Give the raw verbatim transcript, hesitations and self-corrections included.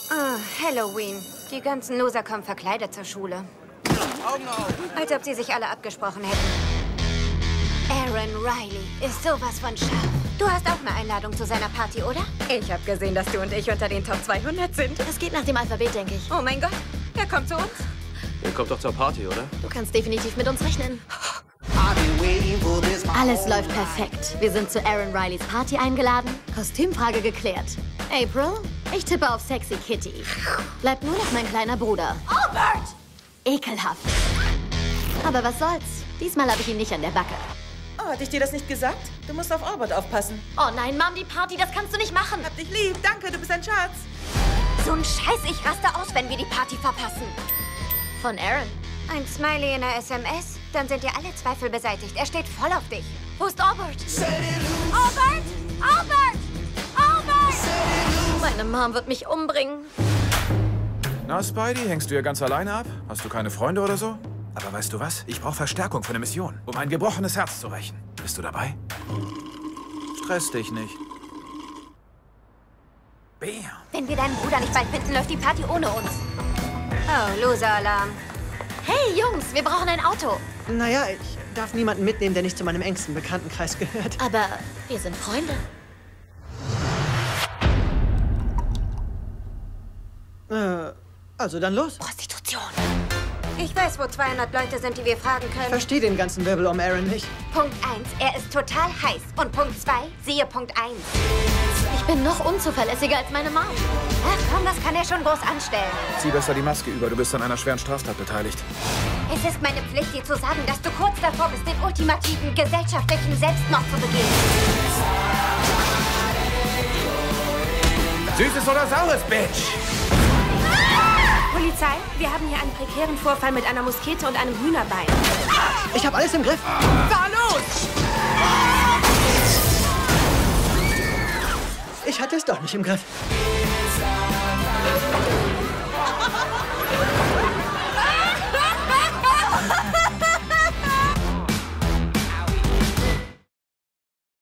Ah, Halloween. Die ganzen Loser kommen verkleidet zur Schule. Augen auf! Als ob sie sich alle abgesprochen hätten. Aaron Riley ist sowas von scharf. Du hast auch eine Einladung zu seiner Party, oder? Ich habe gesehen, dass du und ich unter den Top zweihundert sind. Es geht nach dem Alphabet, denke ich. Oh mein Gott, er kommt zu uns. Ihr kommt doch zur Party, oder? Du kannst definitiv mit uns rechnen. Alles läuft perfekt. Wir sind zu Aaron Rileys Party eingeladen. Kostümfrage geklärt. April, ich tippe auf Sexy Kitty. Bleibt nur noch mein kleiner Bruder. Albert! Ekelhaft. Aber was soll's? Diesmal habe ich ihn nicht an der Backe. Oh, hatte ich dir das nicht gesagt? Du musst auf Albert aufpassen. Oh nein, Mom, die Party, das kannst du nicht machen. Hab dich lieb. Danke, du bist ein Schatz. So ein Scheiß, ich raste aus, wenn wir die Party verpassen. Von Aaron. Ein Smiley in der S M S, dann sind dir alle Zweifel beseitigt. Er steht voll auf dich. Wo ist Albert? Albert! Albert! Albert! Meine Mom wird mich umbringen. Na, Spidey, hängst du hier ganz alleine ab? Hast du keine Freunde oder so? Aber weißt du was? Ich brauche Verstärkung für eine Mission, um ein gebrochenes Herz zu rächen. Bist du dabei? Stress dich nicht. Bam. Wenn wir deinen Bruder nicht bald finden, läuft die Party ohne uns. Oh, Loser-Alarm. Hey, Jungs, wir brauchen ein Auto. Naja, ich darf niemanden mitnehmen, der nicht zu meinem engsten Bekanntenkreis gehört. Aber wir sind Freunde. Äh, also dann los. Prostitution. Ich weiß, wo zweihundert Leute sind, die wir fragen Ich können. verstehe den ganzen Wirbel um Aaron nicht. Punkt eins, er ist total heiß. Und Punkt zwei, siehe Punkt eins. Ich bin noch unzuverlässiger als meine Mom. Ach komm, das kann er schon groß anstellen. Zieh besser die Maske über, du bist an einer schweren Straftat beteiligt. Es ist meine Pflicht, dir zu sagen, dass du kurz davor bist, den ultimativen gesellschaftlichen Selbstmord zu begehen. Süßes oder saures, Bitch! Polizei, wir haben hier einen prekären Vorfall mit einer Muskete und einem Hühnerbein. Ich habe alles im Griff. Da los! Ich hatte es doch nicht im Griff.